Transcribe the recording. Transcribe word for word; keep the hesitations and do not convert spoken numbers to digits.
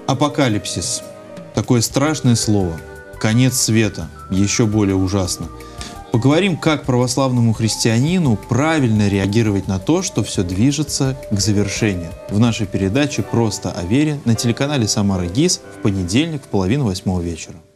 Апокалипсис. Такое страшное слово. Конец света. Еще более ужасно. Поговорим, как православному христианину правильно реагировать на то, что все движется к завершению. В нашей передаче «Просто о вере» на телеканале «Самара ГИС» в понедельник в половину восьмого вечера.